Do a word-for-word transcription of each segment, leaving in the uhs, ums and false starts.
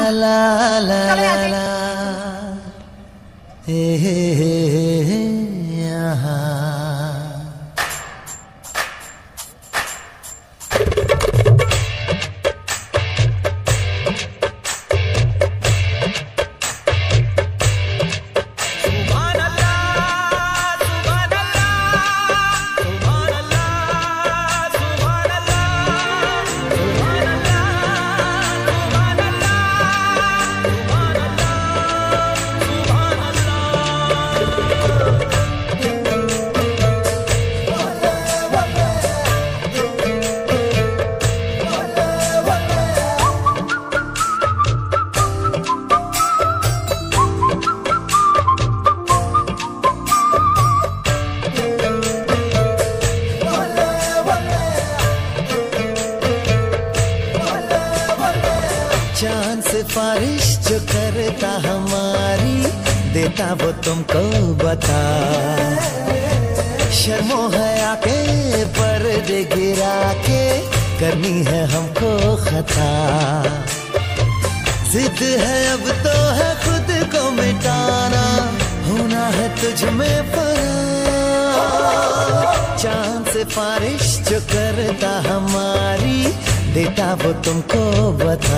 ला ला ला ला हे हे हे हे यहाँ चांद सिफारिश जो करता हमारी देता वो तुमको बता। शर्मो हया के पर्दे गिरा के करनी है हमको खता। जिद है अब तो है खुद को मिटाना, होना है तुझ में फना। चांद सिफारिश जो करता हमारी देता वो तुमको बता।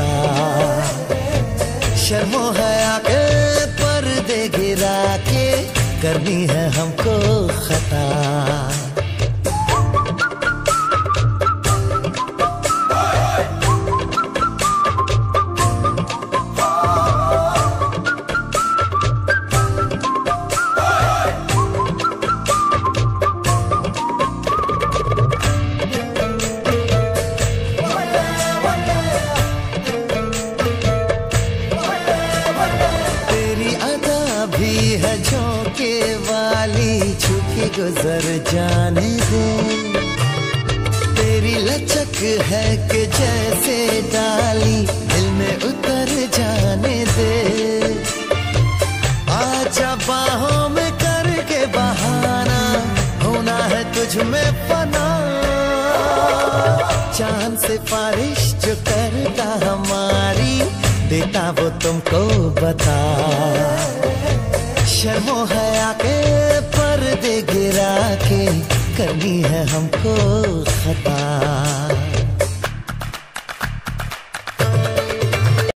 शर्मो हया के पर्दे गिरा के करनी है हमको खता। है झोंके वाली छुपी गुजर जाने दे। तेरी लचक है कि जैसे डाली दिल में उतर जाने दे। आजा बाहों में करके बहाना, होना है तुझ में फना। चांद सिफारिश जो करता हमारी देता वो तुमको बता। शर्मो हया के पर्दे गिरा के करनी है हमको खता।